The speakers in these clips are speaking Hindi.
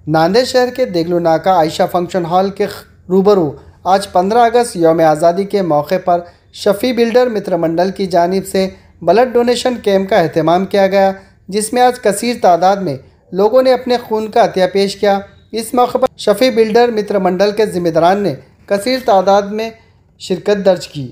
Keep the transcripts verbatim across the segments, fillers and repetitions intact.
नांदेड़ शहर के देगलू नाका आयशा फंक्शन हॉल के रूबरू आज पंद्रह अगस्त यौम आज़ादी के मौके पर शफ़ी बिल्डर मित्र मंडल की जानिब से ब्लड डोनेशन कैंप का एहतमाम किया गया, जिसमें आज कसीर तादाद में लोगों ने अपने खून का अतिया पेश किया। इस मौके पर शफ़ी बिल्डर मित्र मंडल के जिम्मेदारान ने कसीर तादाद में शिरकत दर्ज की।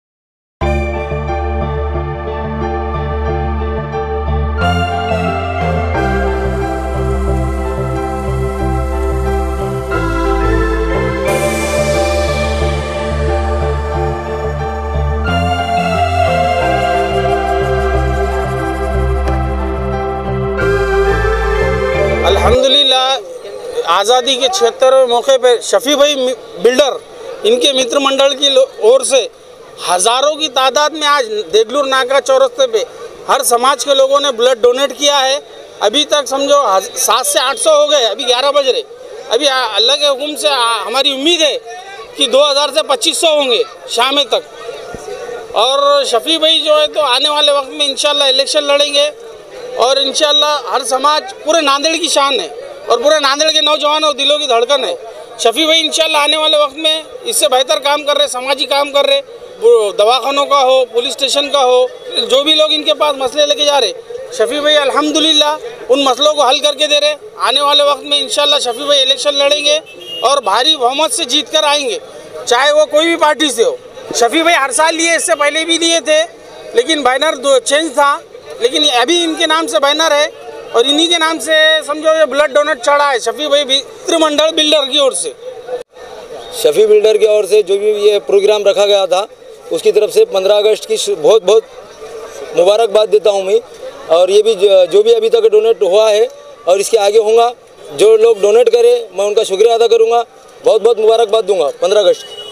अल्हम्दुलिल्लाह आज़ादी के छिहत्तरवें मौके पर शफ़ी भाई बिल्डर इनके मित्र मंडल की ओर से हज़ारों की तादाद में आज देगलू नाका चौरस्ते पे हर समाज के लोगों ने ब्लड डोनेट किया है। अभी तक समझो सात से आठ सौ हो गए, अभी ग्यारह बज रहे। अभी अल्लाह के हुक्म से हमारी उम्मीद है कि दो हज़ार से पच्चीस सौ होंगे शाम तक। और शफ़ी भाई जो है तो आने वाले वक्त में इंशाल्लाह इलेक्शन लड़ेंगे और इंशाल्लाह हर समाज पूरे नांदेड़ की शान है और पूरे नांदेड़ के नौजवान और दिलों की धड़कन है। शफ़ी भाई इंशाल्लाह आने वाले वक्त में इससे बेहतर काम कर रहे, समाजी काम कर रहे, दवाखानों का हो, पुलिस स्टेशन का हो, जो भी लोग इनके पास मसले लेके जा रहे, शफ़ी भाई अल्हम्दुलिल्लाह उन मसलों को हल करके दे रहे। आने वाले वक्त में इंशाल्लाह शफ़ी भाई इलेक्शन लड़ेंगे और भारी बहुमत से जीत कर आएंगे, चाहे वो कोई भी पार्टी से हो। शफ़ी भाई हर साल लिए, इससे पहले भी लिए थे, लेकिन बैनर चेंज था, लेकिन अभी इनके नाम से बैनर है और इन्हीं के नाम से समझो ये ब्लड डोनेट चढ़ा है शफ़ी भाई मित्र मंडल बिल्डर की ओर से। शफ़ी बिल्डर की ओर से जो भी ये प्रोग्राम रखा गया था उसकी तरफ से पंद्रह अगस्त की बहुत बहुत मुबारकबाद देता हूँ मैं। और ये भी जो भी अभी तक डोनेट हुआ है और इसके आगे होगा, जो लोग डोनेट करें मैं उनका शुक्रिया अदा करूँगा, बहुत बहुत मुबारकबाद दूँगा पंद्रह अगस्त।